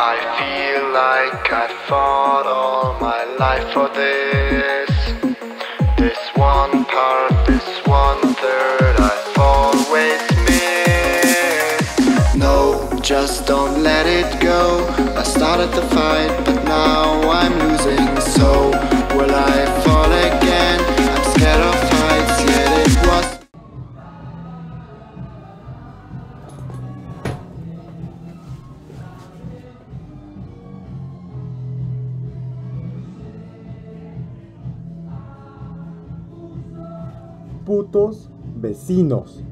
I feel like I fought all my life for this. This one part, this 1/3 I've always missed. No, just don't let it go. I started the fight, but now I'm losing. So will I fall again? I'm scared of heights, yet it was. Putos vecinos.